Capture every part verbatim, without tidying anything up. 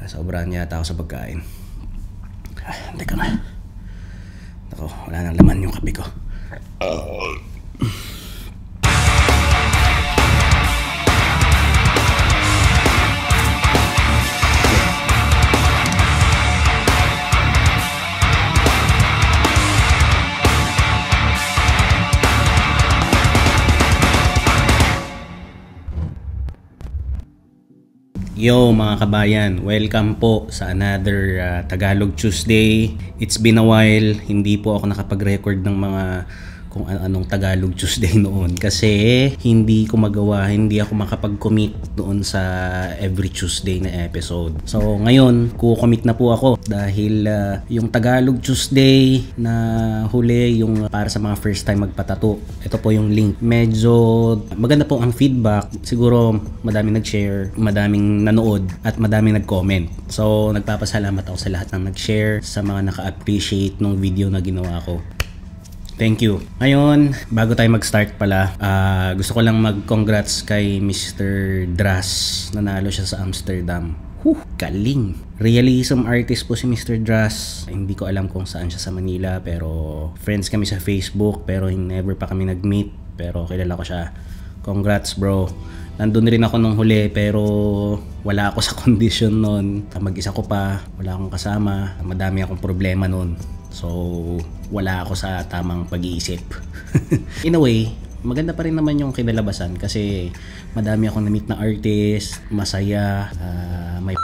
Sobrang yata ako sa pagkain. Ah, teka na. Ako, wala nang laman yung kape ko. Uh... Yo mga kabayan, welcome po sa another uh, Tagalog Tuesday. It's been a while, hindi po ako nakapag-record ng mga kung anong Tagalog Tuesday noon kasi hindi ko magawa, hindi ako makapag-commit doon sa every Tuesday na episode. So ngayon, kukomit na po ako dahil uh, yung Tagalog Tuesday na huli, yung para sa mga first time magpatato, ito po yung link. Medyo maganda po ang feedback. Siguro madaming nag-share, madaming nanood at madaming nag-comment. So nagpapasalamat ako sa lahat ng nag-share, sa mga naka-appreciate ng video na ginawa ko. Thank you. Ngayon, bago tayo mag-start pala, uh, gusto ko lang mag-congrats kay Mister Dras. Nanalo siya sa Amsterdam. Huh, galing. Realism artist po si Mister Dras. Hindi ko alam kung saan siya sa Manila, pero friends kami sa Facebook, pero never pa kami nag-meet. Pero kilala ko siya. Congrats bro. Nandun rin ako nung huli, pero wala ako sa condition nun. Mag-isa ko pa, wala akong kasama, madami akong problema nun. So, wala ako sa tamang pag-iisip. In a way, maganda pa rin naman yung kinalabasan kasi madami akong na-meet na artist, masaya, uh, may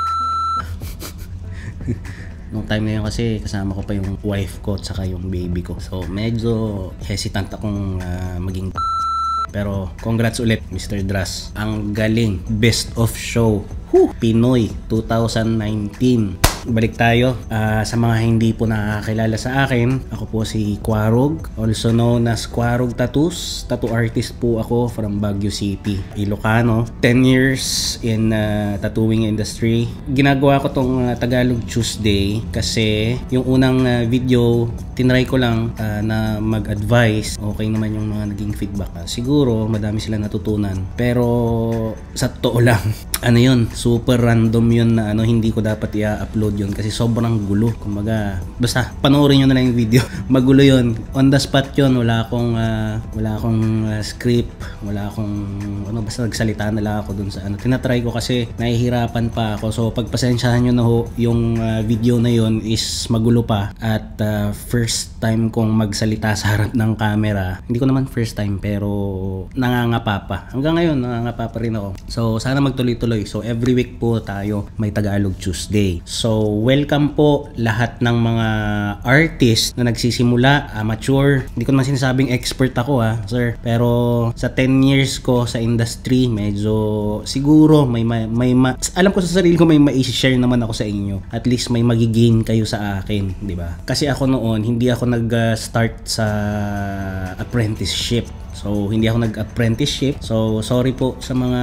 nung time na yun kasi kasama ko pa yung wife ko at saka yung baby ko. So, medyo hesitant akong uh, maging pero congrats ulit Mister Dras. Ang galing. Best of show. Whew! Pinoy twenty nineteen. Balik tayo uh, sa mga hindi po nakakilala sa akin. Ako po si Quarog, also known as Quarog Tattoos. Tattoo artist po ako from Baguio City, Ilocano. ten years in uh, tattooing industry. Ginagawa ko tong uh, Tagalog Tuesday kasi yung unang uh, video tinry ko lang uh, na mag-advise. Okay naman yung mga naging feedback. Uh, siguro madami sila natutunan. Pero sa totoo lang, ano yun, super random yun na ano, hindi ko dapat i-upload yun kasi sobrang gulo. Kumbaga, basta panoorin nyo na lang yung video. Magulo yun. On the spot yun. Wala akong uh, wala akong uh, script. Wala akong ano, basta nagsalita na lang ako dun sa ano. Tinatry ko kasi nahihirapan pa ako. So pagpasensyahan nyo na ho, yung uh, video na yun is magulo pa. At uh, first time kong magsalita sa harap ng camera. Hindi ko naman first time pero nangangapa pa. Hanggang ngayon nangangapa pa rin ako. So sana magtuloy-tuloy. So every week po tayo may Tagalog Tuesday. So welcome po lahat ng mga artist na nagsisimula, amateur. Hindi ko naman sinasabing expert ako ha, sir. Pero sa ten years ko sa industry, medyo siguro may may, may ma, alam ko sa sarili ko may mai-share naman ako sa inyo. At least may magigain kayo sa akin, di ba? Kasi ako noon, hindi ako nag-start sa apprenticeship. So, hindi ako nag-apprenticeship. So, sorry po sa mga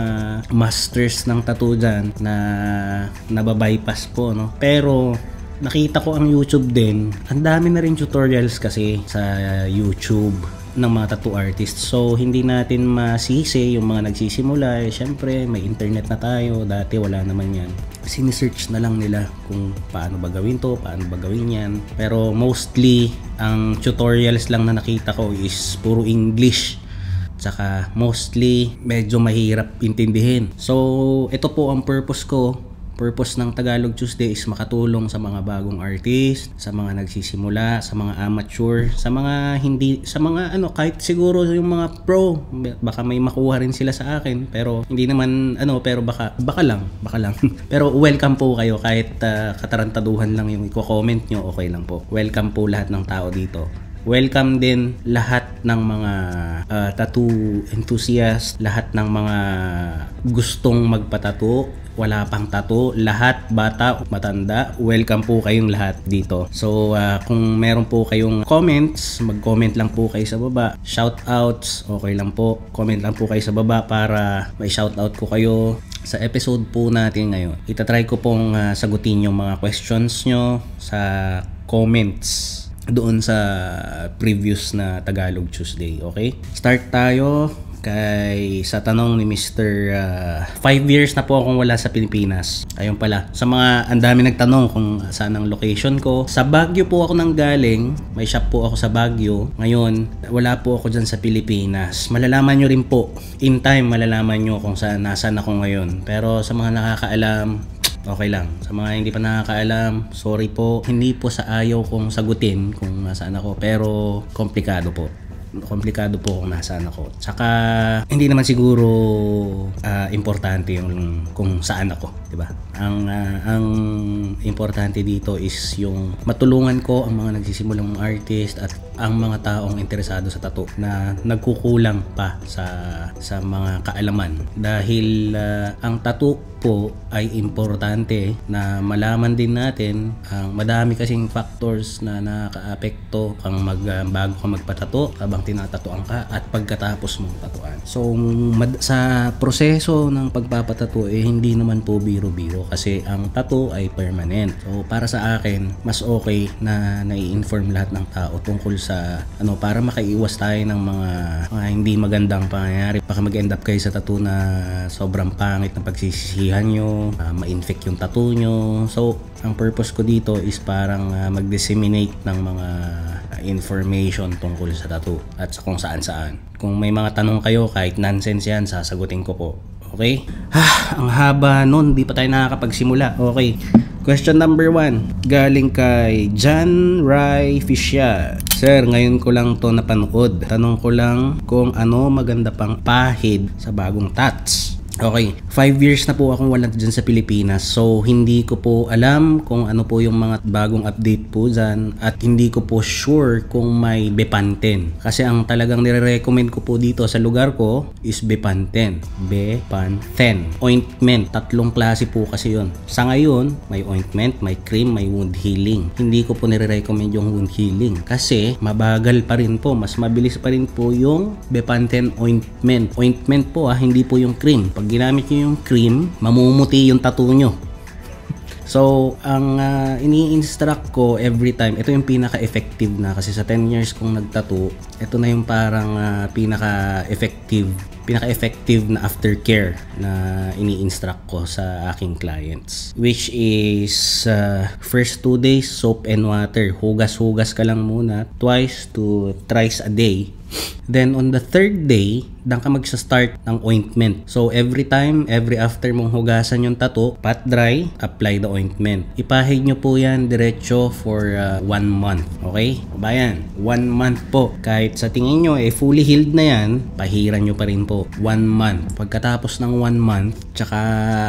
masters ng tattoo dyan na nababypass po, no? Pero, nakita ko ang YouTube din. Ang dami na rin tutorials kasi sa YouTube ng mga tattoo artists. So, hindi natin masisi yung mga nagsisimula. Eh, syempre, may internet na tayo. Dati wala naman yan. Sinisearch na lang nila kung paano ba gawin to, paano ba gawin yan. Pero mostly, ang tutorials lang na nakita ko is puro English. Tsaka mostly, medyo mahirap intindihin. So, ito po ang purpose ko. Purpose ng Tagalog Tuesday is makatulong sa mga bagong artist, sa mga nagsisimula, sa mga amateur, sa mga hindi, sa mga ano, kahit siguro yung mga pro, baka may makuha rin sila sa akin, pero hindi naman ano, pero baka baka lang, baka lang. Pero welcome po kayo kahit uh, katarantaduhan lang yung i-comment nyo, okay lang po. Welcome po lahat ng tao dito. Welcome din lahat ng mga uh, tattoo enthusiast, lahat ng mga gustong magpatato, wala pang tattoo, lahat, bata, matanda, welcome po kayong lahat dito. So uh, kung meron po kayong comments, mag-comment lang po kayo sa baba. Shoutouts, okay lang po. Comment lang po kayo sa baba para may shoutout ko kayo. Sa episode po natin ngayon, itatry ko pong uh, sagutin yung mga questions nyo sa comments doon sa previous na Tagalog Tuesday, okay? Start tayo kay sa tanong ni mister Uh, five years na po akong wala sa Pilipinas. Ayun pala. Sa mga ang dami nagtanong kung saan ang location ko. Sa Baguio po ako nang galing. May shop po ako sa Baguio. Ngayon, wala po ako dyan sa Pilipinas. Malalaman nyo rin po. In time, malalaman nyo kung saan nasaan ako ngayon. Pero sa mga nakakaalam, okay lang. Sa mga hindi pa nakakaalam, sorry po. Hindi po sa ayaw kong sagutin kung nasaan ako. Pero komplikado po. Komplikado po kung nasaan ako. Saka hindi naman siguro uh, importante yung kung saan ako, 'di ba? Ang uh, ang importante dito is yung matulungan ko ang mga nagsisimulang artist at ang mga taong interesado sa tattoo na nagkukulang pa sa sa mga kaalaman dahil uh, ang tattoo po ay importante na malaman din natin. Ang uh, madami kasing factors na nakakaapekto ang mag uh, bago ka magpatato habang tinatatuan ka at pagkatapos mong tatuan. So mad- sa proseso ng pagpapatato eh hindi naman po biro-biro kasi ang tattoo ay permanent. So para sa akin mas okay na nai-inform lahat ng tao tungkol sa ano para makaiwas tayo ng mga, mga hindi magandang pangyayari. Baka mag-end up kayo sa tattoo na sobrang pangit na pagsisisihan nyo, uh, ma-infect yung tattoo nyo. So ang purpose ko dito is parang uh, mag-disseminate ng mga uh, information tungkol sa tattoo at sa kung saan saan. Kung may mga tanong kayo kahit nonsense yan, sasagutin ko po. Okay? Ha, ang haba nun, di pa tayo nakakapagsimula. Okay. Question number one, galing kay John Rai Fisher. Sir, ngayon ko lang to napanood. Tanong ko lang kung ano maganda pang pahid sa bagong tats. Okay, five years na po akong wala dyan sa Pilipinas. So, hindi ko po alam kung ano po yung mga bagong update po dyan. At hindi ko po sure kung may Bepanthen. Kasi ang talagang nire-recommend ko po dito sa lugar ko is Bepanthen. Bepanthen. Ointment. Tatlong klase po kasi yun. Sa ngayon, may ointment, may cream, may wound healing. Hindi ko po nire-recommend yung wound healing. Kasi mabagal pa rin po. Mas mabilis pa rin po yung Bepanthen ointment. Ointment po ah, hindi po yung cream. Pag ginamit nyo yung cream, mamumuti yung tattoo nyo. So, ang uh, ini-instruct ko every time, ito yung pinaka-effective na kasi sa ten years kong nagtattoo, ito na yung parang uh, pinaka-effective pinaka-effective na aftercare na ini-instruct ko sa aking clients, which is uh, first two days soap and water. Hugas-hugas ka lang muna twice to thrice a day. Then on the third day, dan ka magsa-start ng ointment. So every time, every after mong hugasan yung tattoo, pat dry, apply the ointment. Ipahid nyo po yan diretso for uh, one month. Okay? Bayan, one month po. Kahit sa tingin nyo eh fully healed na yan, pahiran nyo pa rin po. One month. Pagkatapos ng one month, tsaka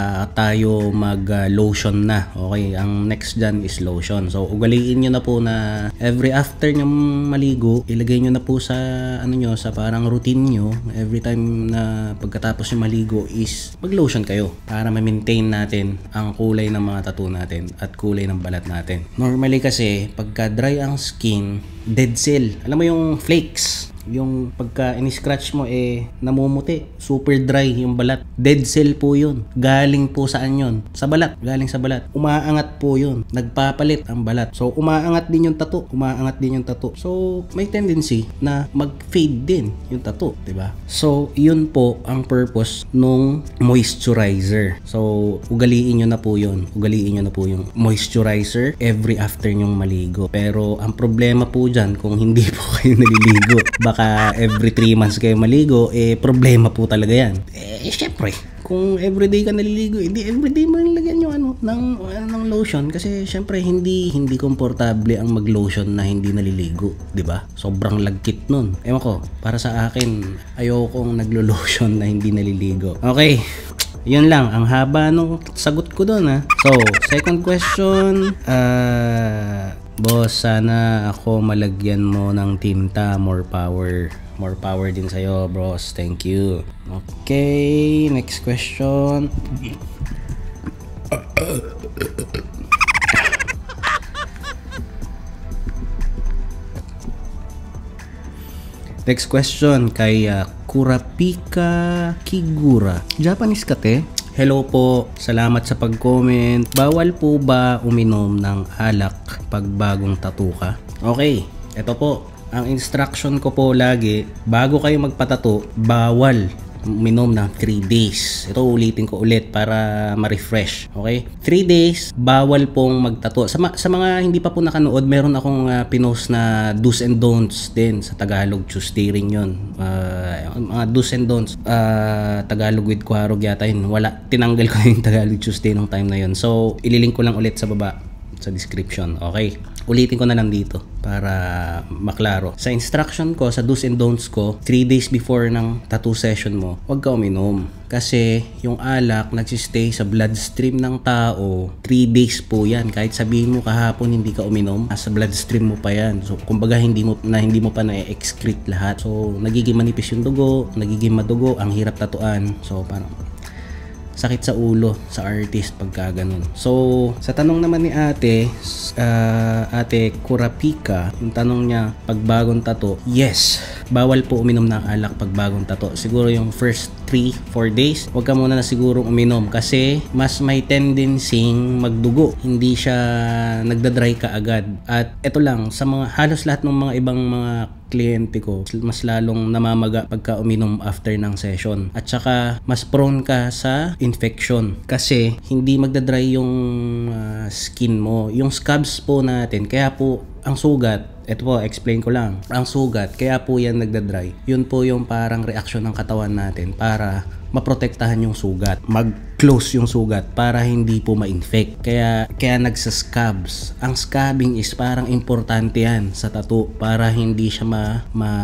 tayo mag uh, lotion na. Okay? Ang next dyan is lotion. So ugaliin nyo na po na every after nyo maligo, ilagay nyo na po sa ano nyo, sa parang routine nyo, every time na pagkatapos nyo maligo is mag-lotion kayo para ma-maintain natin ang kulay ng mga tattoo natin at kulay ng balat natin. Normally kasi, pagka dry ang skin, dead cell. Alam mo yung flakes? Yung pagka ini-scratch mo eh namumuti, super dry yung balat. Dead cell po yun. Galing po saan yun? Sa balat. Galing sa balat. Umaangat po yun. Nagpapalit ang balat. So umaangat din yung tattoo. Umaangat din yung tattoo. So may tendency na mag-fade din yung tattoo, 'di ba? So yun po ang purpose nung moisturizer. So ugaliin niyo na po yun. Ugaliin niyo na po yung moisturizer every after nyong maligo. Pero ang problema po diyan kung hindi po kayo naliligo, baka every three months kayo maligo, eh problema po talaga yan. Eh syempre, kung everyday ka naliligo, hindi everyday mo nilagyan yung ano, ng, ano, ng lotion kasi syempre hindi hindi komportable ang mag-lotion na hindi naliligo, 'di ba? Sobrang lagkit nun. Ewan ko, para sa akin, ayokong naglo-lotion na hindi naliligo. Okay. Yun lang, ang haba nung sagot ko doon ha. So, second question, uh, boss, sana ako malagyan mo ng tinta, more power. More power din sa'yo, bros. Thank you. Okay, next question. Next question kay uh, Kurapika Kigura. Japanese kate? Hello po, salamat sa pag-comment. Bawal po ba uminom ng alak pag bagong tattoo ka? Okay, eto po. ang instruction ko po lagi, bago kayo magpatato, bawal uminom ng three days. Ito ulitin ko ulit para ma-refresh. Okay? three days, bawal pong magtato. Sa, ma- sa mga hindi pa po nakanood, meron akong uh, pinost na do's and don'ts din sa Tagalog Tuesday rin yun. Uh, mga do's and don'ts. Uh, Tagalog with Quarog yata yun. Wala. Tinanggal ko yung Tagalog Tuesday nung time na yun. So, ililink ko lang ulit sa baba sa description. Okay? Ulitin ko na lang dito para maklaro. Sa instruction ko, sa do's and don'ts ko, three days before ng tattoo session mo, huwag ka uminom. Kasi yung alak nagsistay sa bloodstream ng tao, three days po yan. Kahit sabihin mo kahapon hindi ka uminom, sa bloodstream mo pa yan. So, kumbaga hindi mo, na hindi mo pa na-excrete lahat. So, nagiging manipis yung dugo, nagiging madugo, ang hirap tatuan. So, parang sakit sa ulo sa artist pagka ganun. So, sa tanong naman ni ate, uh, ate Kurapika, yung tanong niya, pag bagong tato, yes, bawal po uminom ng alak pag bagong tato. Siguro yung first three four days, wag ka muna na siguro uminom kasi mas may tendency magdugo. Hindi siya nagda-dry ka agad. At ito lang, sa mga halos lahat ng mga ibang mga kliyente ko, mas lalong namamaga pagka uminom after ng session. At saka, mas prone ka sa infection. Kasi, hindi magdadry yung uh, skin mo. Yung scabs po natin, kaya po, ang sugat, ito po, explain ko lang. Ang sugat, kaya po yan nagdadry. Yun po yung parang reaksyon ng katawan natin para maprotektahan yung sugat, mag-close yung sugat para hindi po ma-infect. Kaya kaya nagsa-scabs. Ang scabbing is parang importante yan sa tattoo para hindi siya ma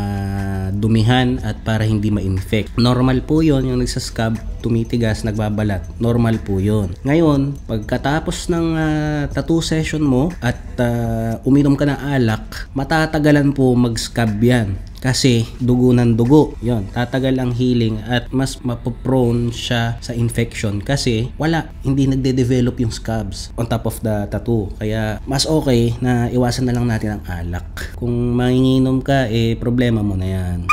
madumihan at para hindi ma-infect. Normal po yon yung nagsa-scab, tumitigas, nagbabalat. Normal po yon. Ngayon, pagkatapos ng uh, tattoo session mo at uh, uminom ka ng alak, matatagalan po mag-scab yan. Kasi dugo ng dugo, yon, tatagal ang healing at mas mapoprone siya sa infection kasi wala, hindi nagde-develop yung scabs on top of the tattoo. Kaya mas okay na iwasan na lang natin ang alak. Kung manginginom ka, eh problema mo na yan.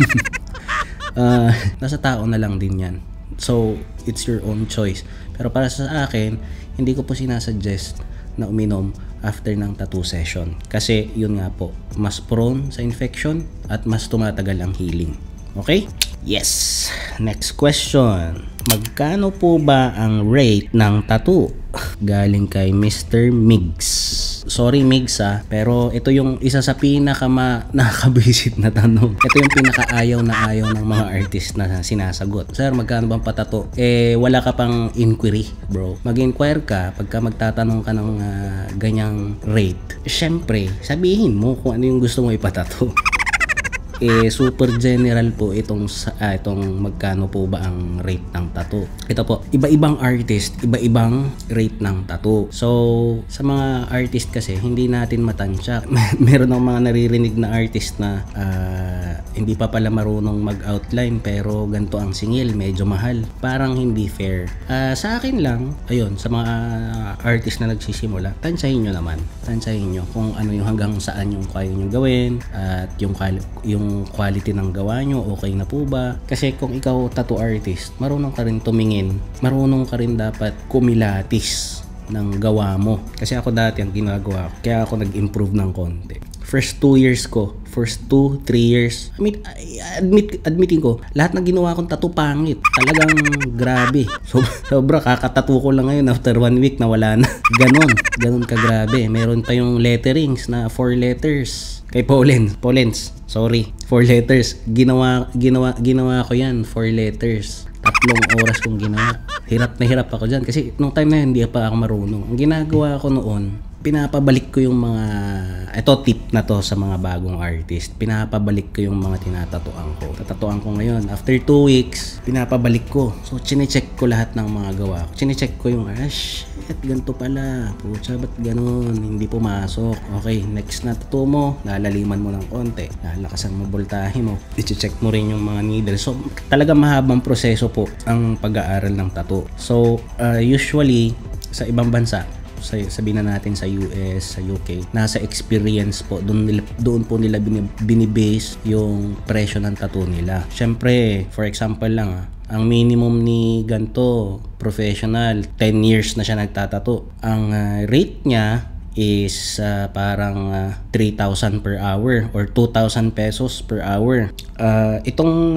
uh, nasa tao na lang din yan. So, it's your own choice. Pero para sa akin, hindi ko po sinasuggest na uminom after ng tattoo session. Kasi yun nga po, mas prone sa infection at mas tumatagal ang healing. Okay? Yes! Next question. Magkano po ba ang rate ng tattoo? Galing kay Mister Migs. Sorry Migs ah, pero ito yung isa sa pinaka nakakabisit na tanong. Ito yung pinakaayaw na ayaw ng mga artist na sinasagot. Sir, magkano bang patato? Eh, wala ka pang inquiry, bro. Mag-inquire ka pagka magtatanong ka ng uh, ganyang rate. Siyempre, sabihin mo kung ano yung gusto mo ipatato. Eh, super general po itong ah, itong magkano po ba ang rate ng tattoo. Ito po, iba-ibang artist, iba-ibang rate ng tattoo. So, sa mga artist kasi, hindi natin matansya. Meron ng mga naririnig na artist na uh, hindi pa pala marunong mag-outline pero ganito ang singil, medyo mahal. Parang hindi fair. Uh, sa akin lang, ayun, sa mga artist na nagsisimula, tansyahin nyo naman. Tansyahin nyo kung ano yung hanggang saan yung kaya nyo gawin at yung, yung quality ng gawa nyo, okay na po ba? Kasi kung ikaw tattoo artist, marunong ka rin tumingin, marunong ka rin dapat kumilatis ng gawa mo. Kasi ako dati ang ginagawa ko, kaya ako nag-improve ng konti. First two years ko, first two, three years, I mean, admit, admitin ko, lahat ng ginawa kong tattoo pangit. Talagang grabe. So, sobra, kakatattoo ko lang ngayon after one week na wala na. Ganon, ganon ka grabe. Meron pa yung letterings na four letters. Kay Paulens, Paulens, sorry, four letters. Ginawa, ginawa, ginawa ko yan, four letters. Tatlong oras kong ginawa. Hirap na hirap ako dyan kasi nung time na yun, hindi pa ako marunong. Ang ginagawa ko noon, pinapabalik ko yung mga, ito tip na to sa mga bagong artist, pinapabalik ko yung mga tinatatuan ko. Tatatuan ko ngayon, after two weeks, pinapabalik ko. So, chinecheck ko lahat ng mga gawa ko. Chinecheck ko yung, ah, shit, ganito pala. Pucha, ba't ganun? Hindi pumasok. Okay, next na tattoo mo, lalaliman mo ng konti. Lalakasan mo voltahe mo. I-check mo rin yung mga needle. So, talaga mahabang proseso po ang pag-aaral ng tattoo. So, uh, usually, sa ibang bansa, sa, sabihin na natin sa U S, sa U K, nasa experience po, doon, nila, doon po nila binibase yung presyo ng tattoo nila. Syempre, for example lang, ang minimum ni ganto professional, ten years na siya nagtatato. Ang uh, rate niya is uh, parang uh, three thousand per hour or two thousand pesos per hour. Uh, itong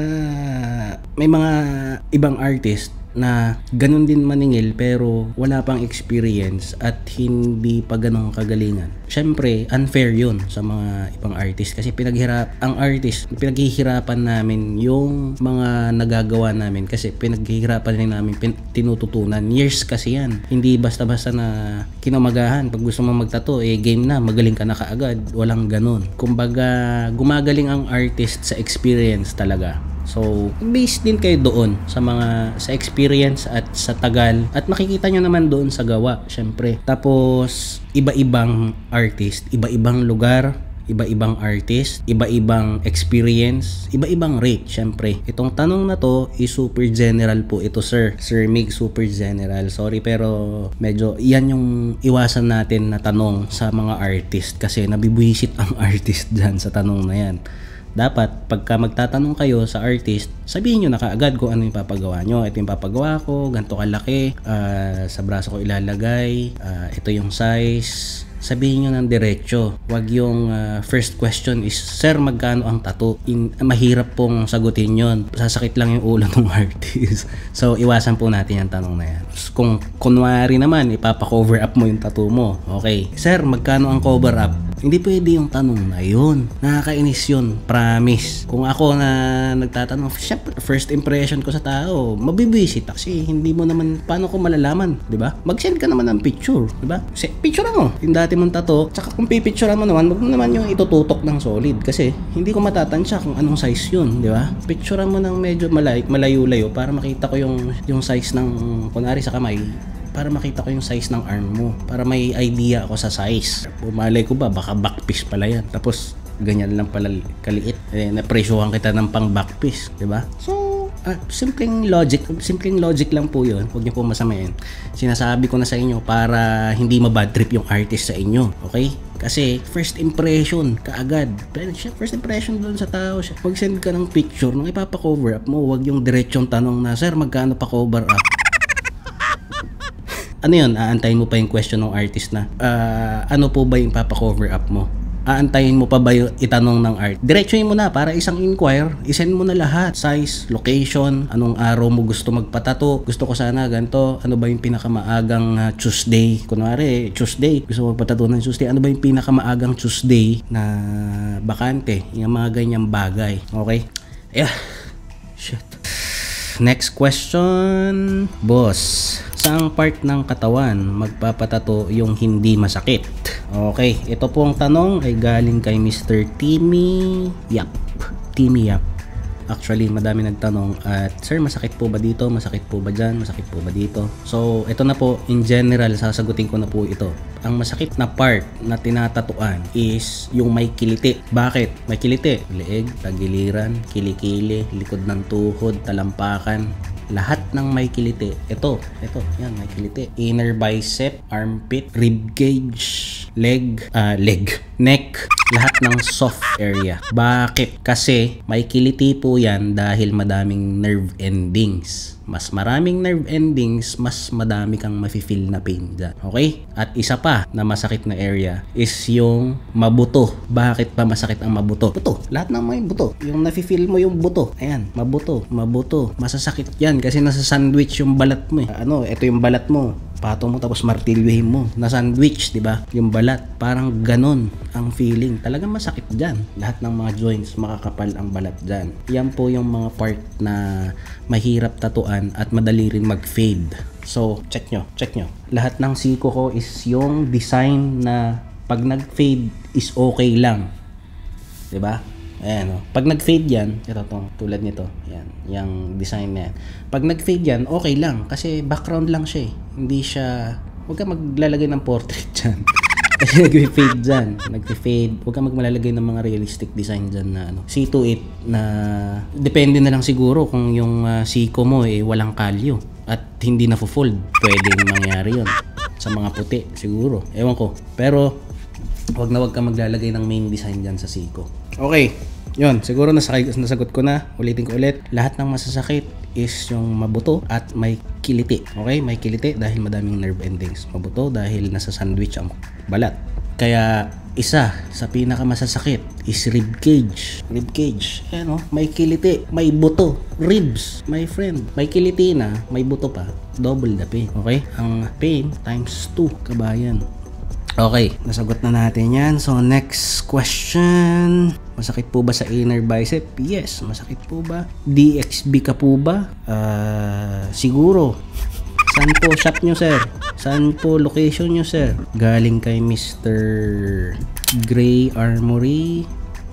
uh, may mga ibang artist na ganun din maningil pero wala pang experience at hindi pa ganong kagalingan. Syempre, unfair yun sa mga ibang artist kasi pinaghirap ang artist, pinaghihirapan namin yung mga nagagawa namin kasi pinaghihirapan rin namin pin, tinututunan. Years kasi yan. Hindi basta-basta na kinamagahan. Pag gusto mo magtato, eh game na, magaling ka na kaagad. Walang ganun. Kumbaga, gumagaling ang artist sa experience talaga. So, based din kayo doon sa mga sa experience at sa tagal at makikita nyo naman doon sa gawa, syempre. Tapos, iba-ibang artist, iba-ibang lugar, iba-ibang artist, iba-ibang experience, iba-ibang rate, syempre. Itong tanong na to is super general po ito, sir. Sir Mig, super general. Sorry pero medyo yan yung iwasan natin na tanong sa mga artist kasi nabibuhisit ang artist dyan sa tanong na yan. Dapat, pagka magtatanong kayo sa artist, sabihin nyo na kaagad kung ano yung papagawa nyo. Ito yung papagawa ko, ganito kalaki, uh, sa braso ko ilalagay, uh, ito yung size. Sabihin nyo ng diretso. Wag yung uh, first question is, sir, magkano ang tattoo? In, mahirap pong sagutin yon. Sasakit lang yung ulo ng artist. So, iwasan po natin yung tanong na yan. Kung kunwari naman, ipapa-cover up mo yung tattoo mo. Okay, sir, magkano ang cover up? Hindi pwede yung tanong na yun. Nakakainis yun. Promise. Kung ako na nagtatanong, syempre, first impression ko sa tao, mabibwisit kasi hindi mo naman, paano ko malalaman, di ba? Mag-send ka naman ng picture, di ba? Picture mo. Yung dati mong tato, tsaka kung pipicturean mo naman, wag mo naman yung itututok ng solid kasi hindi ko matatansya kung anong size yun, di ba? Picturean mo ng medyo malay, malayo-layo para makita ko yung, yung size ng, kunwari sa kamay, para makita ko yung size ng arm mo, para may idea ako sa size. Pumalay ko ba, baka backpiece pala yan. Tapos, ganyan lang pala kaliit. Eh, napresyohan kita ng pang backpiece, di ba? So, ah, simpleng logic, simpleng logic lang po yun. Huwag niyo po masamayin. Sinasabi ko na sa inyo para hindi mabad trip yung artist sa inyo, okay? Kasi first impression kaagad. First impression doon sa tao siya. Mag-send ka ng picture nung ipapa-cover up mo. Huwag yung diretsong tanong na, sir, magkano pa cover up? Ano yun? Aantayin mo pa yung question ng artist na, uh, ano po ba yung papa-cover up mo? Aantayin mo pa ba yung itanong ng art? Diretsuhin mo na para isang inquire, isend mo na lahat. Size, location, anong araw mo gusto magpatato. Gusto ko sana ganito. Ano ba yung pinakamaagang uh, Tuesday? Kunwari, Tuesday. Gusto mo magpatato ng Tuesday. Ano ba yung pinakamaagang Tuesday na bakante? Yung mga ganyang bagay. Okay? Yeah. Shit. Next question. Boss, saang part ng katawan magpapatato yung hindi masakit? Okay, ito po ang tanong ay galing kay Mister Timmy Yap. Timmy Yap. Actually, madami nagtanong at, sir, masakit po ba dito? Masakit po ba dyan? Masakit po ba dito? So, ito na po, in general, sasagutin ko na po ito. Ang masakit na part na tinatatuan is yung may kiliti. Bakit? May kiliti. Leeg, tagiliran, kilikili, likod ng tuhod, talampakan. Lahat ng may kiliti. Ito, ito, yan, may kiliti. Inner bicep, armpit, rib cage, leg, uh, leg, neck, lahat ng soft area. Bakit? Kasi may kiliti po yan dahil madaming nerve endings. Mas maraming nerve endings, mas madami kang mafe-feel na pain dyan. Okay? At isa pa na masakit na area is yung mabuto. Bakit pa masakit ang mabuto? Buto. Lahat ng may buto. Yung nafe-feel mo yung buto. Ayan, mabuto. Mabuto. Masasakit yan kasi nasa sandwich yung balat mo eh. Ano, ito yung balat mo. Pato mo tapos martilyuhin mo. Na sandwich, di ba? Yung balat. Parang ganon ang feeling. Talagang masakit dyan. Lahat ng mga joints, makakapal ang balat dyan. Yan po yung mga part na mahirap tatuan at madali rin mag-fade. So, check nyo. Check nyo. Lahat ng siko ko is yung design na pag nag-fade is okay lang. Di ba? Ayan, oh. Pag nag-fade yan, ito tong tulad nito. Yan, yung design na yan. Pag nag-fade yan, okay lang. Kasi background lang siya eh. Hindi siya, huwag ka maglalagay ng portrait dyan. Kasi nag-fade dyan. Nag-fade. Huwag ka magmalalagay ng mga realistic design dyan na ano. See to it na, depende na lang siguro kung yung uh, siko mo eh walang kalyo. At hindi na fold. Pwedeng mangyari yun. Sa mga puti, siguro. Ewan ko. Pero, huwag na huwag ka maglalagay ng main design dyan sa siko. Okay. Yun, siguro nasakay, nasagot ko na. Ulitin ko ulit. Lahat ng masasakit is yung mabuto at may kiliti. Okay? May kiliti dahil madaming nerve endings. Mabuto dahil nasa sandwich ang balat. Kaya isa sa pinaka masasakit is rib cage. Rib cage. Ayan o, may kiliti, may buto. Ribs, my friend. May kiliti na, may buto pa. Double the pain. Okay? Ang pain times two, kabayan. Okay, nasagot na natin yan. So, next question. Masakit po ba sa inner bicep? Yes, masakit po ba? D X B ka po ba? Uh, siguro. Saan po shop nyo, sir? Saan po location nyo, sir? Galing kay Mister Gray Armory.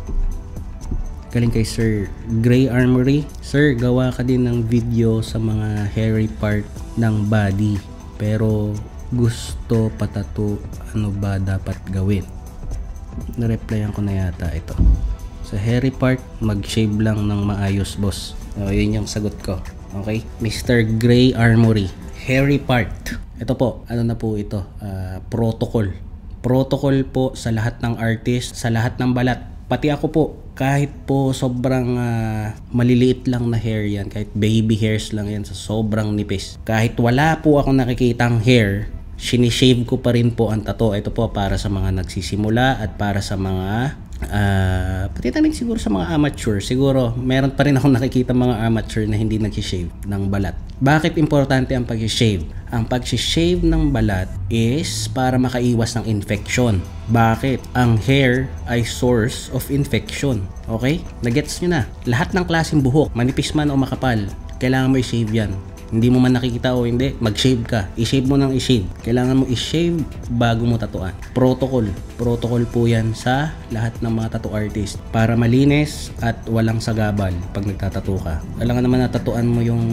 Galing kay Sir Gray Armory. Sir, gawa ka din ng video sa mga hairy part ng body. Pero gusto patato, ano ba dapat gawin? Na-replyan ko na yata ito. Sa hairy part, mag-shave lang ng maayos, boss. O, yun yung sagot ko. Okay? Mister Gray Armory. Hairy part. Ito po, ano na po ito? Uh, protocol. Protocol po sa lahat ng artist, sa lahat ng balat. Pati ako po, kahit po sobrang uh, maliliit lang na hair yan, kahit baby hairs lang yan sa sobrang nipis. Kahit wala po ako nakikitang hair, sinishave ko pa rin po ang tattoo. Ito po para sa mga nagsisimula at para sa mga uh, pati na rin siguro sa mga amateur. Siguro meron pa rin ako nakikita mga amateur na hindi nag-shave ng balat. Bakit importante ang pag-shave? Ang pag-shave ng balat is para makaiwas ng infection. Bakit? Ang hair ay source of infection. Okay? Nagets nyo na. Lahat ng klaseng buhok, manipis man o makapal, kailangan mo i-shave yan. Hindi mo man nakikita o hindi, mag-shave ka. I-shave mo nang i-shave. Kailangan mo i-shave bago mo tatuan. Protocol. Protocol po yan sa lahat ng mga tattoo artist. Para malinis at walang sagabal pag nagtatato ka. Kailangan naman natatuan mo yung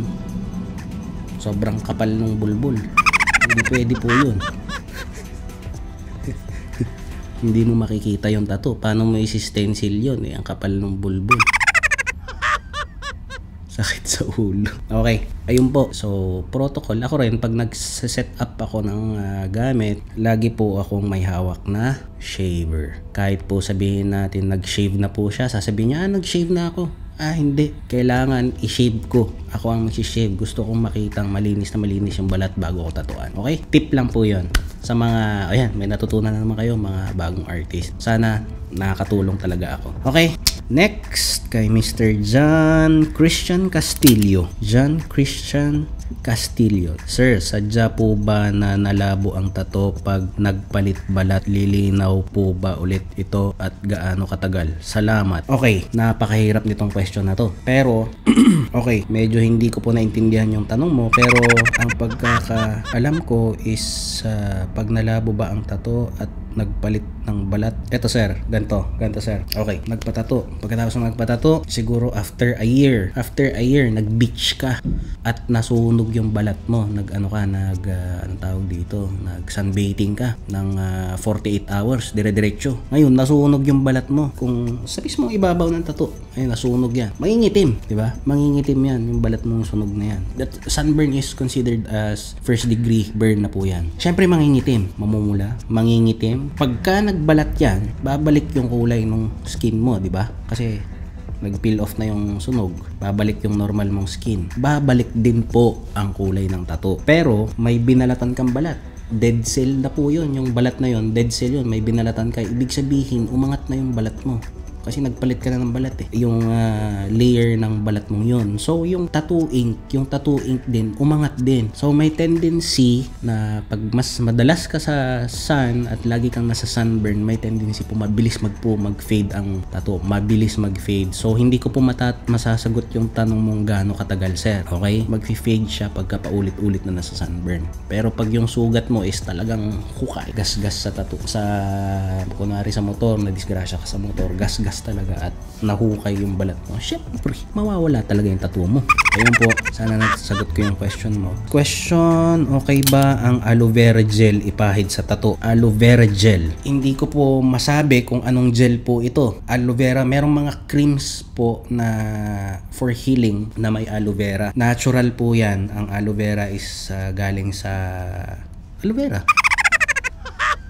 sobrang kapal ng bulbul. Hindi pwede po yun. Hindi mo makikita yung tattoo. Paano mo isi-stencil yun? Eh, ang kapal ng bulbul. Sakit sa ulo. Okay, ayun po. So, protocol. Ako rin, pag nag-set up ako ng uh, gamit, lagi po akong may hawak na shaver. Kahit po sabihin natin nag-shave na po siya, sasabihin niya, ah, nag-shave na ako. Ah, hindi. Kailangan i-shave ko. Ako ang mag-shave. Gusto kong makitang malinis na malinis yung balat bago ko tatuan. Okay? Tip lang po yun. Sa mga, ayan, may natutunan na naman kayo, mga bagong artist. Sana nakakatulong talaga ako. Okay? Next, kay Mister John Christian Castillo. John Christian Castillo. Sir, sadya po ba na nalabo ang tato pag nagpalit balat? Lilinaw po ba ulit ito at gaano katagal? Salamat. Okay, napakahirap nitong question na to. Pero, okay, medyo hindi ko po naintindihan yung tanong mo. Pero, ang pagkakaalam ko is uh, pag nalabo ba ang tato at nagpalit ng balat. Eto sir, ganto, ganto sir. Okay, nagpatato. Pagkatapos ng nagpatato, siguro after a year, after a year, nag-beach ka at nasunog yung balat mo. Nag-ano ka, nag, uh, anong tawag dito, nag-sunbathing ka ng uh, forty-eight hours, dire-diretso. Ngayon, nasunog yung balat mo. Kung sa mismong ibabaw ng tato, ayun, nasunog yan. Mangingitim, di ba? Mangingitim yan, yung balat mong sunog na yan. That sunburn is considered as first degree burn na po yan. Siyempre, mangingitim, mamumula, mangingitim. Pagka nagbalat yan, babalik yung kulay ng skin mo, di ba? Kasi nag-peel off na yung sunog, babalik yung normal mong skin. Babalik din po ang kulay ng tattoo. Pero may binalatan kang balat. Dead cell na po yun. Yung balat na yun, dead cell yun. May binalatan ka. Ibig sabihin, umangat na yung balat mo. Kasi nagpalit ka na ng balat eh. Yung uh, layer ng balat mong yun. So, yung tattoo ink, yung tattoo ink din, umangat din. So, may tendency na pag mas madalas ka sa sun at lagi kang nasa sunburn, may tendency po mabilis magpo, mag-fade ang tattoo. Mabilis mag-fade. So, hindi ko po matat masasagot yung tanong mong gaano katagal, sir. Okay? Mag-fade siya pagka paulit-ulit na nasa sunburn. Pero pag yung sugat mo is talagang hukay, gas-gas sa tattoo. Sa, kunwari sa motor, na-disgrasya ka sa motor, gas-gas talaga at nahukay yung balat mo, syempre, mawawala talaga yung tattoo mo. Ayun po, sana nasagot ko yung question mo. Question, okay ba ang aloe vera gel ipahid sa tattoo? Aloe vera gel. Hindi ko po masabi kung anong gel po ito. Aloe vera, merong mga creams po na for healing na may aloe vera. Natural po yan. Ang aloe vera is uh, galing sa aloe vera.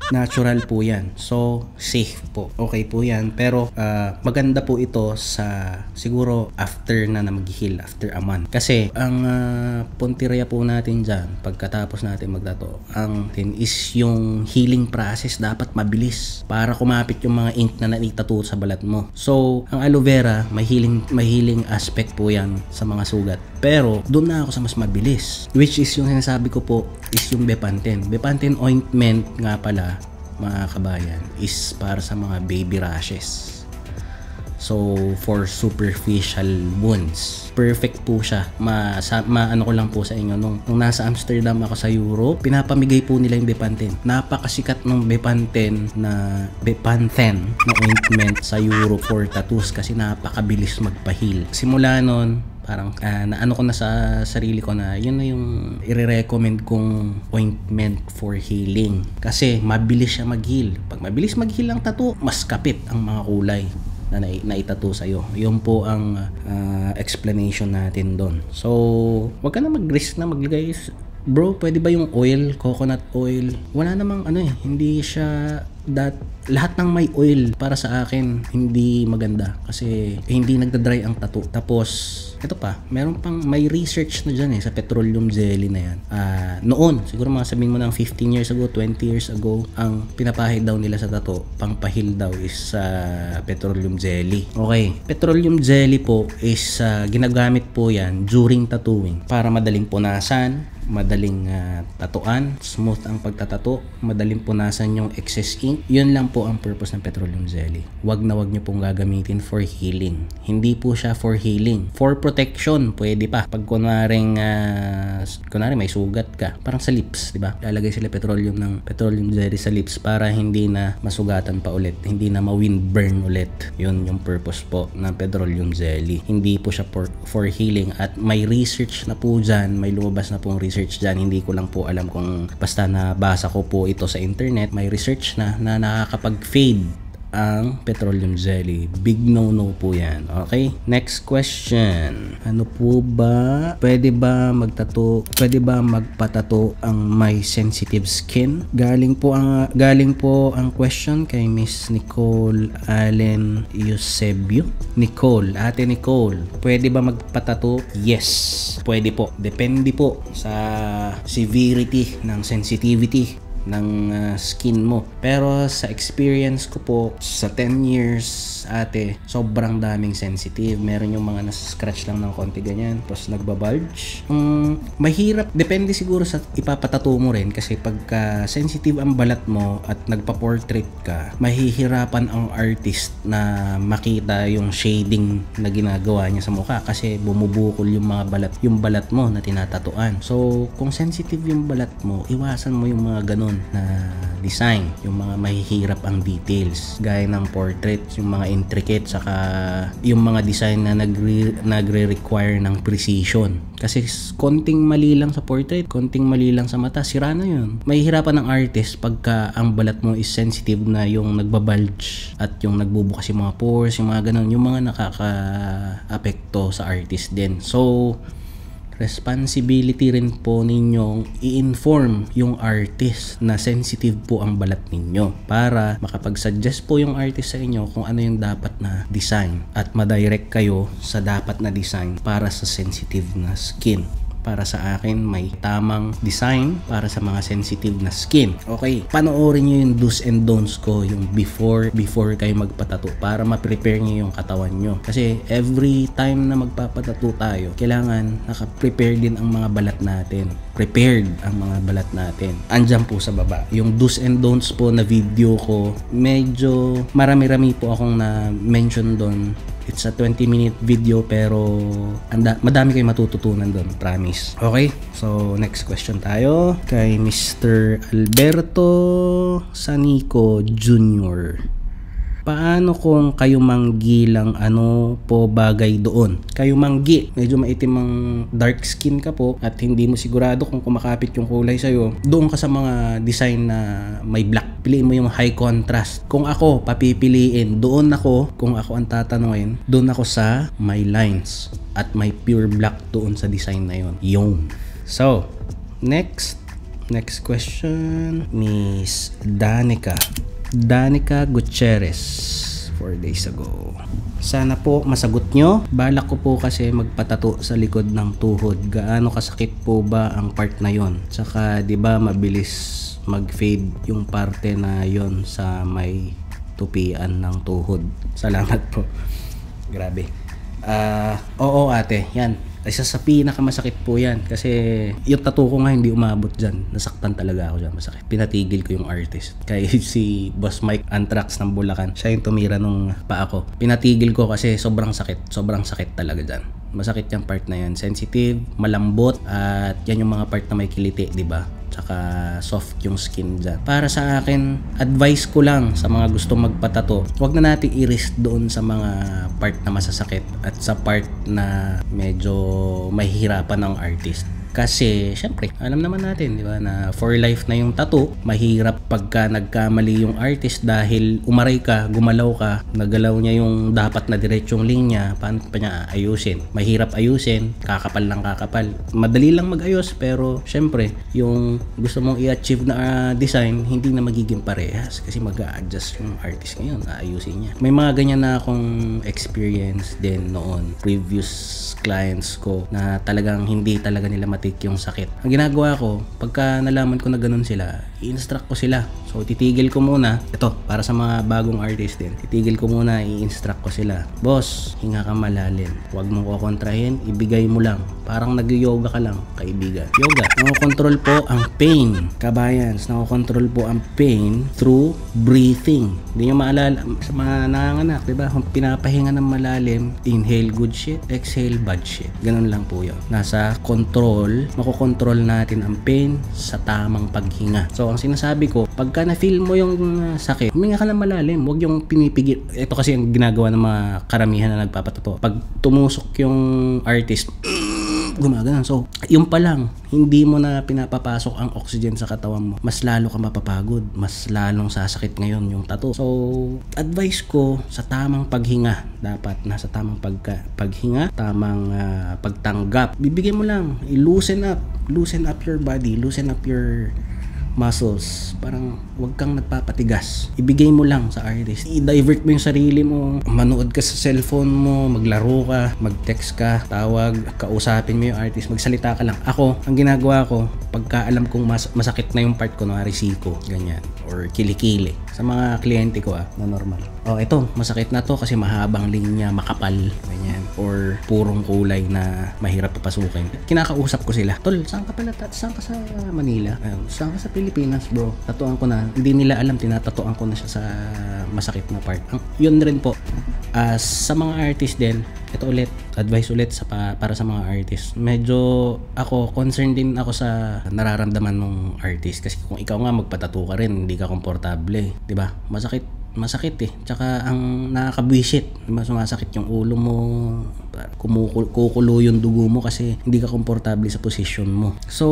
Natural po yan. So, safe po. Okay po yan. Pero, uh, maganda po ito sa siguro after na na mag-heal, after a month. Kasi, ang uh, puntirya po natin dyan, pagkatapos natin magtato, ang tin is yung healing process dapat mabilis para kumapit yung mga ink na naitato sa balat mo. So, ang aloe vera, may healing, may healing aspect po yan sa mga sugat. Pero, doon na ako sa mas mabilis. Which is yung sinasabi ko po, is yung Bepanthen. Bepanthen ointment nga pala, mga kabayan, is para sa mga baby rashes. So, for superficial wounds. Perfect po siya. Ma, sa, ma ano ko lang po sa inyo, nung, nung nasa Amsterdam ako sa Europe, pinapamigay po nila yung Bepanthen. Napakasikat ng Bepanthen na Bepanthen na ointment sa Europe for tattoos kasi napakabilis magpa-heal. Simula nun, parang uh, naano ko na sa sarili ko na yun na yung i-recommend kong ointment for healing. Kasi mabilis siya mag-heal. Pag mabilis mag-heal ang tattoo, mas kapit ang mga kulay na naitato sa'yo. Yun po ang uh, explanation natin doon. So, wag ka na mag-risk na maglagay. Bro, pwede ba yung oil, coconut oil? Wala namang ano eh, hindi siya that lahat ng may oil para sa akin hindi maganda kasi eh, hindi nagda-dry ang tattoo. Tapos ito pa, meron pang may research na dyan eh sa petroleum jelly na yan. Uh, noon, siguro mga sabihin mo ng fifteen years ago, twenty years ago, ang pinapahid daw nila sa tattoo, pang pahil daw is sa uh, petroleum jelly. Okay, petroleum jelly po is uh, ginagamit po yan during tattooing para madaling punasan, madaling uh, tatuan, smooth ang pagtatato, madaling punasan yung excess ink. Yun lang po ang purpose ng petroleum jelly. Wag na wag nyo pong gagamitin for healing. Hindi po siya for healing. For protection, pwede pa. Pag kunwaring uh, kunwari may sugat ka, parang sa lips, di ba? Lalagay sila petroleum ng petroleum jelly sa lips para hindi na masugatan pa ulit, hindi na ma-wind burn ulit. Yun yung purpose po ng petroleum jelly. Hindi po siya for, for healing at may research na po dyan, may lumabas na pong research dyan. Hindi ko lang po alam kung basta nabasa ko po ito sa internet, may research na na nakakapag-fade ang petroleum jelly. Big no-no po yan. Okay? Next question. Ano po ba? Pwede ba magtato? Pwede ba magpatato ang may sensitive skin? Galing po ang galing po ang question kay Miss Nicole Allen Eusebio. Nicole, Ate Nicole, pwede ba magpatato? Yes. Pwede po. Depende po sa severity ng sensitivity ng uh, skin mo. Pero sa experience ko po sa ten years ate, sobrang daming sensitive. Meron yung mga nasa-scratch lang ng konti ganyan, tapos nagbabulge. Um, mahirap, depende siguro sa ipapatato mo rin kasi pagka sensitive ang balat mo at nagpa-portrait ka, mahihirapan ang artist na makita yung shading na ginagawa niya sa mukha kasi bumubukol yung mga balat, yung balat mo na tinatatuan. So, kung sensitive yung balat mo, iwasan mo yung mga ganun na design, yung mga mahihirap ang details gaya ng portrait, yung mga intricate, saka yung mga design na nagre, nagre-require ng precision kasi konting mali lang sa portrait, konting mali lang sa mata, sira na yun. Mahihirapan ng artist pagka ang balat mo is sensitive na yung nagbabulge at yung nagbubukas yung mga pores, yung mga ganun, yung mga nakaka-apekto sa artist din. So responsibility rin po ninyong i-inform yung artist na sensitive po ang balat ninyo para makapag-suggest po yung artist sa inyo kung ano yung dapat na design at ma-direct kayo sa dapat na design para sa sensitive na skin. Para sa akin, may tamang design para sa mga sensitive na skin. Okay, panoorin nyo yung do's and don'ts ko, yung before before kayo magpatato para ma-prepare nyo yung katawan nyo. Kasi every time na magpapatato tayo, kailangan naka-prepare din ang mga balat natin. Prepared ang mga balat natin. Andyan po sa baba. Yung do's and don'ts po na video ko, medyo marami-rami po akong na-mention doon. It's a twenty minute video pero anda, madami kayong matututunan doon, promise. Okay, so next question tayo kay Mister Alberto Sanico Junior Paano kung kayo manggi lang, ano po bagay doon? Kayo manggi, medyo maitim ang dark skin ka po at hindi mo sigurado kung kumakapit yung kulay sa'yo, doon ka sa mga design na may black. Piliin mo yung high contrast. Kung ako, papipiliin, doon ako, kung ako ang tatanungin, doon ako sa may lines at may pure black doon sa design na yon. Yung. So, next, Next question, Miss Danica. Danica Gutierrez, four days ago. Sana po masagot nyo. Balak ko po kasi magpatato sa likod ng tuhod. Gaano kasakit po ba ang part na yon? Tsaka di ba mabilis mag-fade yung parte na yon sa may tupian ng tuhod. Salamat po. Grabe. Ah, uh, oo ate, yan. Isa sa pinakamasakit po yan. Kasi yung tattoo ko nga hindi umabot dyan. Nasaktan talaga ako dyan. Masakit. Pinatigil ko yung artist. Kaya si Boss Mike Anthrax ng Bulacan, siya yung tumira nung paa ko. Pinatigil ko kasi sobrang sakit. Sobrang sakit talaga dyan. Masakit yung part na yan. Sensitive, malambot, at yan yung mga part na may kiliti, di ba? Tsaka soft yung skin dyan. Para sa akin, advice ko lang sa mga gusto magpatato, huwag na natin i-risk doon sa mga part na masasakit at sa part na medyo mahihirapan ng artist. Kasi, syempre, alam naman natin, di ba, na for life na yung tattoo. Mahirap pagka nagkamali yung artist dahil umaray ka, gumalaw ka, nagalaw niya yung dapat na diretsong linya, paano pa niya ayusin? Mahirap ayusin, kakapal lang kakapal. Madali lang mag-ayos, pero syempre, yung gusto mong i-achieve na uh, design, hindi na magiging parehas kasi mag-a-adjust yung artist ngayon, ayusin niya. May mga ganyan na akong experience din noon, previous clients ko na talagang hindi talaga nila matik yung sakit. Ang ginagawa ko, pagka nalaman ko na ganun sila, i-instruct ko sila. So, titigil ko muna. Ito, para sa mga bagong artist din. Titigil ko muna, i-instruct ko sila. Boss, hinga ka malalim. Huwag mong kukontrahin, ibigay mo lang. Parang nag-yoga ka lang, kaibigan. Yoga. Nakokontrol po ang pain. Kabayans, nakokontrol po ang pain through breathing. Hindi nyo maalala, sa mga nanganganak, diba? Pinapahinga ng malalim, inhale good shit, exhale bad shit. Ganun lang po yun. Nasa control, makokontrol natin ang pain sa tamang paghinga. So, ang sinasabi ko, pagka na-feel mo yung uh, sakit, huminga ka ng malalim. Huwag yung pinipigil. Ito kasi ang ginagawa ng mga karamihan na nagpapatato. Pag tumusok yung artist, gumagana. So, yung pa lang, hindi mo na pinapapasok ang oxygen sa katawan mo. Mas lalo ka mapapagod. Mas lalong sasakit ngayon yung tattoo. So, advice ko sa tamang paghinga. Dapat nasa tamang pagka, paghinga, tamang uh, pagtanggap. Bibigyan mo lang. I-loosen up. Loosen up your body. Loosen up your muscles. Parang wag kang nagpapatigas. Ibigay mo lang sa artist. I-divert mo yung sarili mo. Manood ka sa cellphone mo, maglaro ka, mag-text ka, tawag, kausapin mo yung artist, magsalita ka lang. Ako, ang ginagawa ko, pagka alam kong mas masakit na yung part ko, no, risiko, ganyan, or kilikili. Sa mga kliyente ko ah, na normal. Oh, ito, masakit na to kasi mahabang linya, makapal, ganyan, or purong kulay na mahirap papasukin. Kinakausap ko sila. Tol, saan ka pala? Saan ka sa Manila? Ayun, saan ka sa Pilipinas, bro? Tatuan ko na. Hindi nila alam, tinatatuan ko na siya sa masakit na part. Ang, yun rin po. Uh, sa mga artist din, ito ulit, advice ulit sa pa, para sa mga artist. Medyo ako, concerned din ako sa nararamdaman ng artist. Kasi kung ikaw nga magpatato ka rin, hindi ka komportable, di ba? Masakit. Masakit eh. Tsaka ang nakakabwisit. Diba, sumasakit yung ulo mo, kumukulo, kukulo yung dugo mo kasi hindi ka komportable sa position mo. So,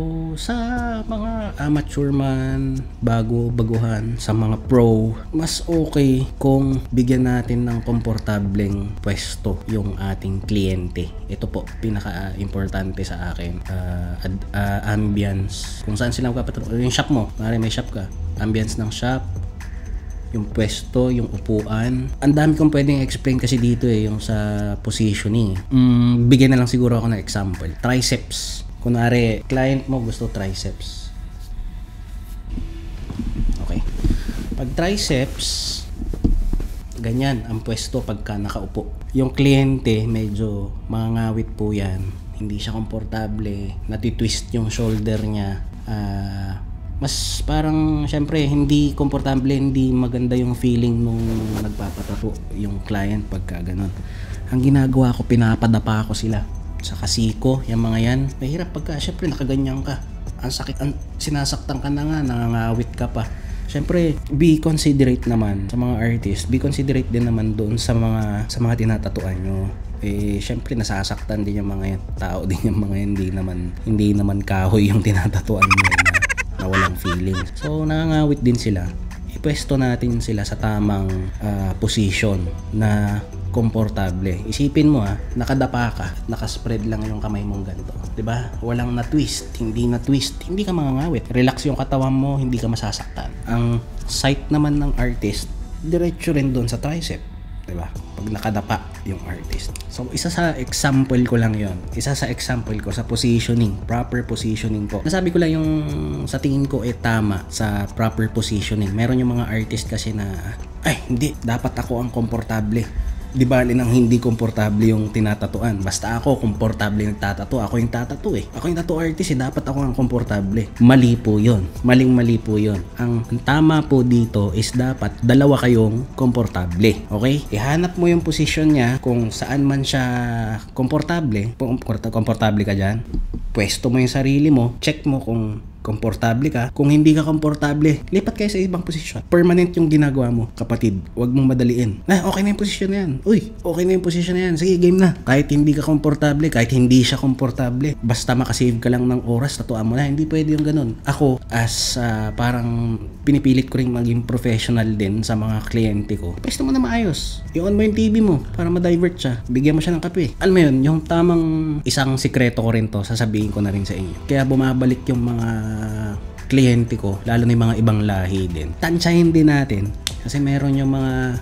sa mga amateur man, bago, baguhan, sa mga pro, mas okay kung bigyan natin ng komportableng pwesto yung ating kliyente. Ito po, pinaka-importante sa akin. Uh, ad, uh, ambience. Kung saan sila magpapatato. Yung shop mo, mara may shop ka. Ambience ng shop, yung pwesto, yung upuan. Ang dami kong pwedeng explain kasi dito eh, yung sa positioning. Mm, bigyan na lang siguro ako ng example. Triceps. Kunwari, client mo gusto triceps. Okay. Pag triceps, ganyan ang pwesto pagka nakaupo. Yung kliyente, medyo mangangawit po yan. Hindi siya komportable. Natitwist yung shoulder niya. Ah... Uh, mas parang syempre hindi komportable, hindi maganda yung feeling nung nagpapatato yung client pagka ganun. Ang ginagawa ko, pinapadapa ko sila sa kasiko, yung mga yan. Mahirap pagka syempre nakaganyan ka, ang sakit, ang sinasaktan ka na nga, nangangawit ka pa. Syempre be considerate naman sa mga artist, be considerate din naman doon sa mga sa mga tinatatuan nyo. Eh syempre nasasaktan din yung mga yan, tao din yung mga yan, hindi naman hindi naman kahoy yung tinatatuan nyo na, na walang feeling. So nangangawit din sila. ipwesto natin sila sa tamang uh, position na komportable. Isipin mo ah, nakadapa ka, nakaspread lang yung kamay mong ganito. 'Di ba? Walang na twist, hindi na twist, hindi ka mangangawit. Relax yung katawan mo, hindi ka masasaktan. Ang sight naman ng artist, diretso rin doon sa tricep. 'Di ba? Pag nakadapa yung artist. So, isa sa example ko lang yon. Isa sa example ko sa positioning, proper positioning po. Nasabi ko lang yung sa tingin ko eh tama sa proper positioning. Meron yung mga artist kasi na, ay, hindi, dapat ako ang komportable. Di bali nang hindi komportable yung tinatatuan. Basta ako komportable nagtatato, ako yung tatato eh. Ako yung tattoo artist eh, dapat ako ang komportable. Mali po yun. Maling mali po yun. Ang, ang tama po dito is dapat dalawa kayong komportable. Okay? Ihanap mo yung posisyon niya kung saan man siya komportable. Komportable ka dyan. Pwesto mo yung sarili mo. Check mo kung komportable ka. Kung hindi ka komportable, lipat kayo sa ibang posisyon. Permanent yung ginagawa mo, kapatid. Huwag mong madaliin. Na, okay na yung posisyon na yan. Uy, okay na yung posisyon na yan. Sige, game na. Kahit hindi ka komportable, kahit hindi siya komportable, basta makasave ka lang ng oras, tatuan mo na. Hindi pwede yung ganun. Ako, as uh, parang pinipilit ko rin maging professional din sa mga kliyente ko. Pwesto mo na maayos. I-on mo yung T V mo para ma-divert siya. Bigyan mo siya ng kape. Alam mo yun, yung tamang isang sikreto ko rin to, sasabihin ko na rin sa inyo. Kaya bumabalik yung mga kliyente ko, lalo na yung mga ibang lahi din. Tansyahin din natin kasi meron yung mga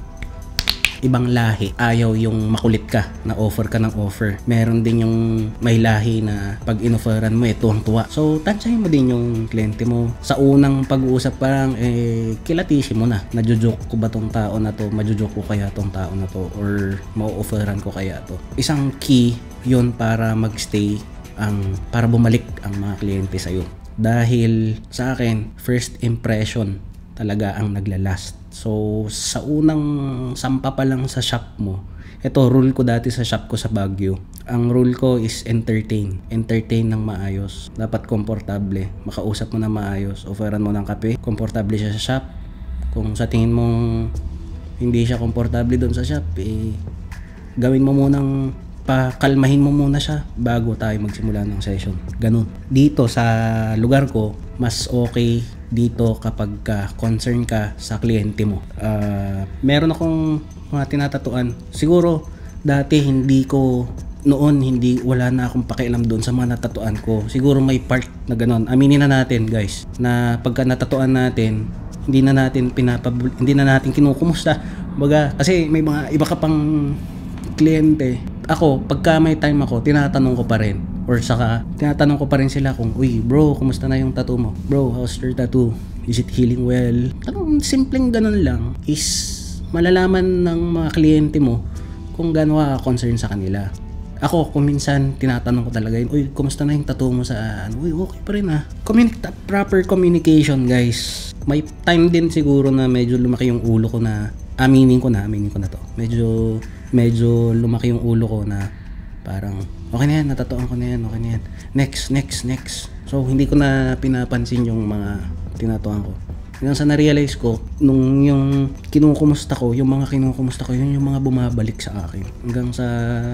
ibang lahi, ayaw yung makulit ka na offer ka ng offer. Meron din yung may lahi na pag inofferan mo eh, tuwang-tuwa. So, tansyahin mo din yung kliyente mo. Sa unang pag-uusap parang eh, kilatisin mo na. Najujoke ko ba tong tao na to? Majujoke ko kaya tong tao na to? Or mau-offeran ko kaya to? Isang key yun para magstay, ang para bumalik ang mga kliyente sa'yo. Dahil sa akin, first impression talaga ang naglalast. So, sa unang sampa pa lang sa shop mo, ito, rule ko dati sa shop ko sa Baguio. Ang rule ko is entertain. Entertain ng maayos. Dapat komportable. Makausap mo na maayos. Offeran mo ng kape. Komportable siya sa shop. Kung sa tingin mong hindi siya komportable doon sa shop, eh, gawin mo munang pakalmahin mo muna siya bago tayo magsimula ng session. Ganun. Dito sa lugar ko, mas okay dito kapag ka concern ka sa kliyente mo. Uh, meron akong mga tinatatuan. Siguro, dati hindi ko, noon hindi, wala na akong pakialam doon sa mga natatuan ko. Siguro may part na ganun. Aminin na natin guys, na pagka natatuan natin, hindi na natin pinapab hindi na natin kinukumusta. Baga, kasi may mga iba ka pang kliyente. Ako, pagka may time ako, tinatanong ko pa rin. Or saka, tinatanong ko pa rin sila kung, uy, bro, kumusta na yung tattoo mo? Bro, how's your tattoo? Is it healing well? Tanong, simpleng ganun lang is malalaman ng mga kliyente mo kung gaano ka concern sa kanila. Ako, kung minsan, tinatanong ko talaga yun, uy, kumusta na yung tattoo mo sa, ano, uy, okay pa rin ah. Communi- proper communication, guys. May time din siguro na medyo lumaki yung ulo ko na, aminin ko na, aminin ko na to. Medyo, medyo lumaki yung ulo ko na parang okay na yan, natatuan ko na yan, okay na yan, next, next, next. So hindi ko na pinapansin yung mga tinatuan ko hanggang sa na-realize ko nung yung kinukumusta ko, yung mga kinukumusta ko, yun yung mga bumabalik sa akin hanggang sa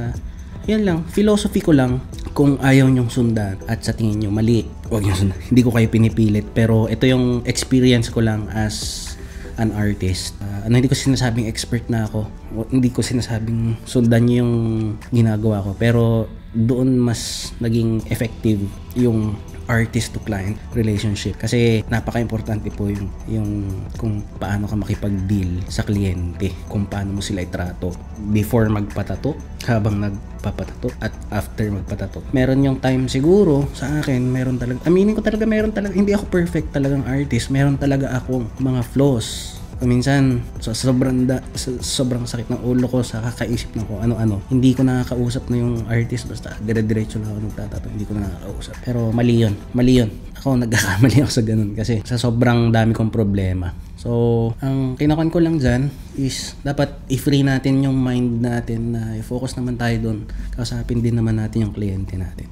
yan lang, philosophy ko lang. Kung ayaw nyong sundan at sa tingin nyo mali, huwag nyo sundan. Hindi ko kayo pinipilit, pero ito yung experience ko lang as an artist. Uh, ano, hindi ko sinasabing expert na ako. Hindi ko sinasabing sundan niyo yung ginagawa ko. Pero doon mas naging effective yung artist to client relationship. Kasi napaka-importante po yung, yung kung paano ka makipag-deal sa kliyente. Kung paano mo sila itrato before magpatato, habang nagpapatato, at after magpatato. Meron yung time siguro sa akin, meron talaga, aminin ko talaga, meron talaga, hindi ako perfect talagang artist. Meron talaga akong mga flaws. Minsan, so, sobrang, da, so, sobrang sakit ng ulo ko sa kakaisip na ko ano-ano. Hindi ko nakakausap na yung artist, basta dire-diretso lang ako nagtatato. Hindi ko na nakakausap. Pero mali yun. Mali yun. Ako, nagkakamali ako sa ganun kasi sa sobrang dami kong problema. So, ang kinakuan ko lang dyan is dapat i-free natin yung mind natin na i-focus naman tayo doon. Kausapin din naman natin yung kliyente natin.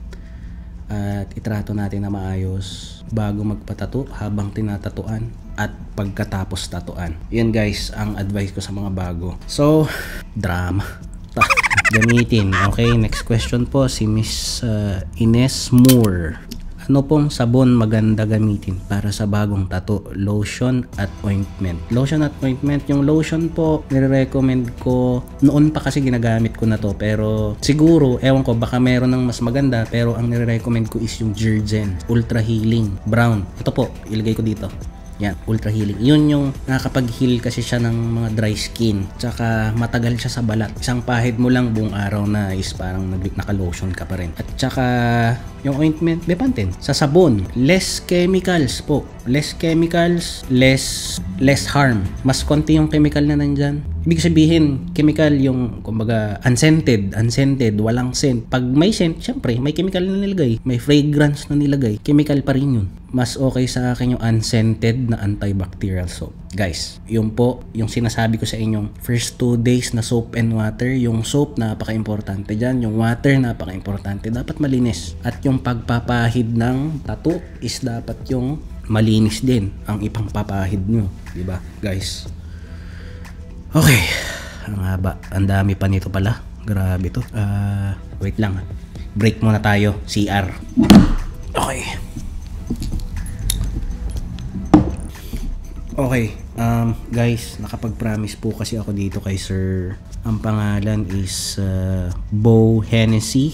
At itrato natin na maayos bago magpatato, habang tinatatuan, at pagkatapos tatuan. Yan guys, ang advice ko sa mga bago. So, drama. Gamitin. Okay, next question po si Miss uh, Ines Moore. Ano pong sabon maganda gamitin para sa bagong tattoo? Lotion at ointment. Lotion at ointment. Yung lotion po, nire-recommend ko. Noon pa kasi ginagamit ko na to. Pero siguro, ewan ko, baka meron ng mas maganda. Pero ang nire-recommend ko is yung Jergen Ultra Healing Brown. Ito po, ilagay ko dito. Yan, ultra healing. Yun yung nakakapag-heal kasi siya ng mga dry skin. Tsaka matagal siya sa balat. Isang pahid mo lang buong araw na is parang naka-lotion ka pa rin. At tsaka yung ointment, Bepanthen. Sa sabon, less chemicals po. Less chemicals, less less harm. Mas konti yung chemical na nandyan. Ibig sabihin, chemical yung, kumbaga, unscented, unscented, walang scent. Pag may scent, syempre, may chemical na nilagay. May fragrance na nilagay. Chemical pa rin yun. Mas okay sa akin yung unscented na antibacterial soap. Guys, yun po, yung sinasabi ko sa inyong first two days na soap and water. Yung soap, napaka-importante dyan. Yung water, napaka-importante. Dapat malinis. At yung pagpapahid ng tattoo is dapat yung malinis din ang ipangpapahid nyo. Diba, guys? Okay. Ang haba. Ang dami pa nito pala. Grabe to. Uh, wait lang. Break muna tayo. C R. Okay. Okay. Um, guys, nakapag-promise po kasi ako dito kay Sir. Ang pangalan is uh, Bo Hennessy.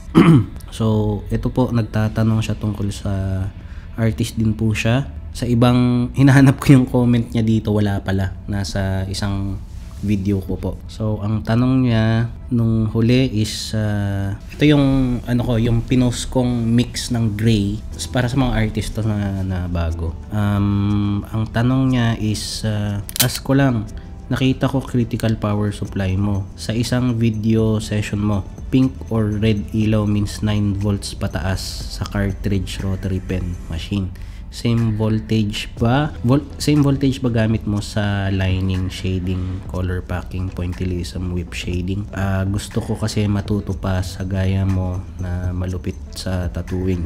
So, ito po, nagtatanong siya tungkol sa artist din po siya. Sa ibang, hinahanap ko yung comment niya dito, wala pala. Nasa isang video ko po. So, ang tanong niya nung huli is, uh, ito yung, ano ko, yung pinost kong mix ng gray para sa mga artist to na, na bago. Um, ang tanong niya is, uh, ask ko lang, nakita ko critical power supply mo. Sa isang video session mo, pink or red ilaw means nine volts pataas sa cartridge rotary pen machine. Same voltage ba? Vol same voltage ba gamit mo sa lining, shading, color packing, pointillism, whip shading? Uh, gusto ko kasi matuto pa sa gaya mo na malupit sa tattooing.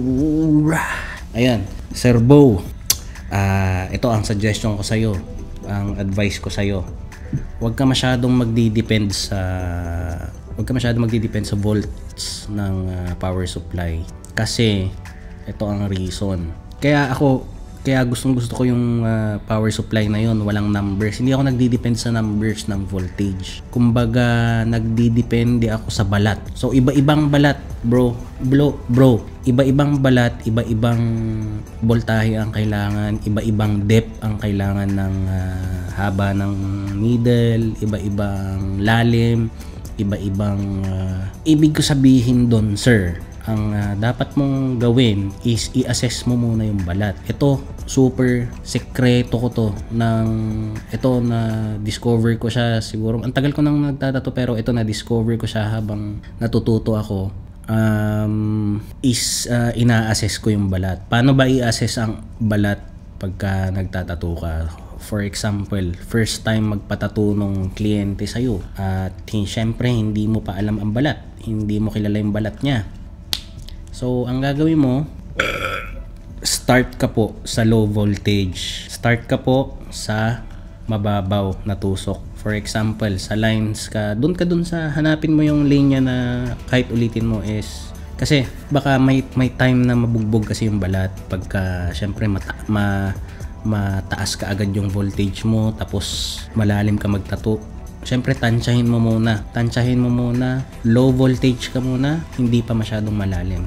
Alright! Ayan, Sir Bo. Uh, ito ang suggestion ko sa'yo. Ang advice ko sa'yo. Huwag ka masyadong magdi-depend sa huwag ka masyadong magdi-depend sa volts ng uh, power supply. Kasi ito ang reason. Kaya ako, kaya gustong gusto ko yung uh, power supply na yon, walang numbers. Hindi ako nagdi-depend sa numbers ng voltage. Kumbaga, nagdi-depende ako sa balat. So, iba-ibang balat, bro. Bro, bro. Iba-ibang balat, iba-ibang voltahe ang kailangan, iba-ibang depth ang kailangan ng uh, haba ng needle, iba-ibang lalim, iba-ibang uh, ibig ko sabihin doon, sir. Ang uh, dapat mong gawin is i-assess mo muna yung balat. Ito, super sekreto ko to ng ito na discover ko siya siguro. Ang tagal ko nang nagtatato pero ito na discover ko siya habang natututo ako. Um, is uh, ina-assess ko yung balat. Paano ba i-assess ang balat pagka nagtatato ka? For example, first time magpatato ng kliyente sa'yo at syempre hindi mo pa alam ang balat. Hindi mo kilala yung balat niya. So, ang gagawin mo, start ka po sa low voltage. Start ka po sa mababaw na tusok. For example, sa lines ka, dun ka dun sa hanapin mo yung linya na kahit ulitin mo is, kasi baka may, may time na mabugbog kasi yung balat pagka syempre mata, ma, mataas ka agad yung voltage mo tapos malalim ka magtato. Syempre tansyahin mo muna. Tansyahin mo muna. Low voltage ka muna, hindi pa masyadong malalim.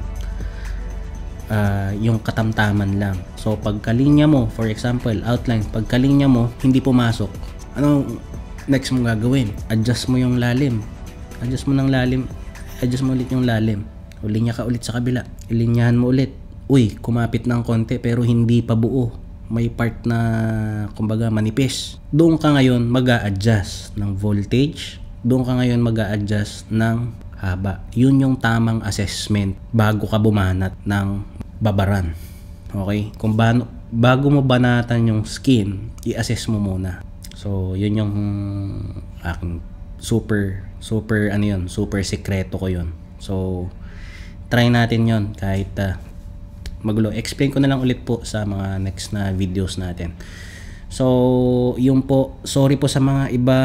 Uh, yung katamtaman lang. So pagkalinya mo, for example, outline, pagkalinya mo, hindi pumasok. Ano next mong gagawin? Adjust mo yung lalim. Adjust mo ng lalim. Adjust mo ulit yung lalim. O linya ka ulit sa kabila. Ilinyahan mo ulit. Uy, kumapit ng konti pero hindi pa buo. May part na kumbaga manipis. Doon ka ngayon mag-a-adjust ng voltage. Doon ka ngayon mag-a-adjust ng haba. Yun yung tamang assessment bago ka bumanat ng babaran. Okay? Kung ba, bago mo banatan yung skin, i-assess mo muna. So, yun yung aking super, super, ano yun, super sekreto ko yun. So, try natin yun kahit uh, magulo. Explain ko na lang ulit po sa mga next na videos natin. So, yun po. Sorry po sa mga iba.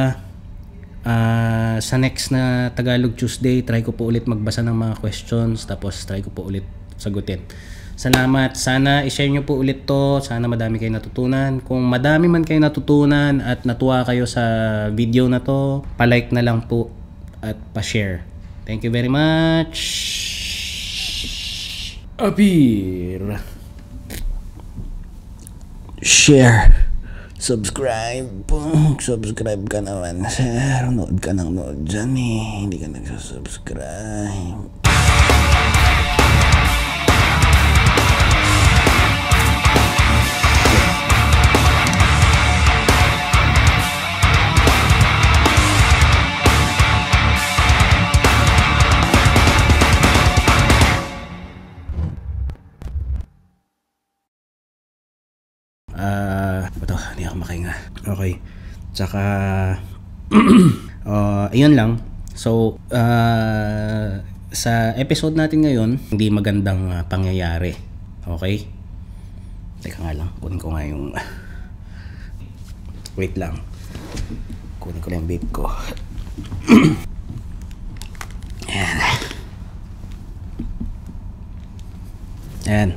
Uh, sa next na Tagalog Tuesday, try ko po ulit magbasa ng mga questions tapos try ko po ulit sagutin. Salamat. Sana i-share nyo po ulit to. Sana madami kayo natutunan. Kung madami man kayo natutunan at natuwa kayo sa video na to, palike na lang po at pa-share. Thank you very much. Appear. Share. Subscribe po. Subscribe ka naman, sir. Nood ka ng nood dyan eh. Hindi ka nagsasubscribe. Ah, uh, ito, hindi ako makahinga. Okay. Tsaka uh, ayun lang. So, uh, sa episode natin ngayon, hindi magandang uh, pangyayari. Okay? Teka nga lang, kunin ko nga yung wait lang. Kunin ko lang yung vape ko. Ayan. Ayan.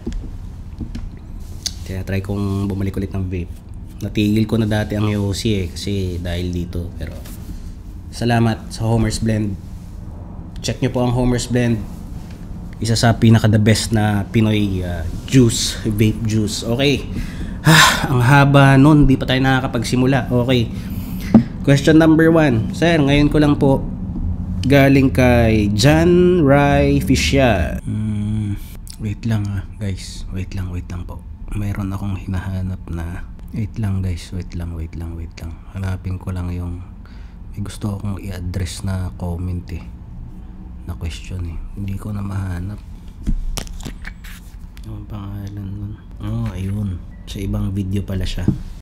Kaya try kong bumalik ulit ng vape. Natigil ko na dati ang Yossi eh, kasi dahil dito. Pero salamat sa Homer's Blend. Check nyo po ang Homer's Blend. Isa sa pinaka the best na Pinoy uh, juice, vape juice. Okay. Ah, ang haba nun, di pa tayo nakakapagsimula. Okay. Question number one. Sir, ngayon ko lang po galing kay John Rai Fisya. Hmm, wait lang ah, guys. Wait lang, wait lang po. Mayroon akong hinahanap na wait lang guys, wait lang, wait lang, wait lang. Hanapin ko lang yung may gusto akong i-address na comment eh, na question eh. Hindi ko na mahanap. Ano ang pangalan nun? Oh, ayun. Sa ibang video pala siya.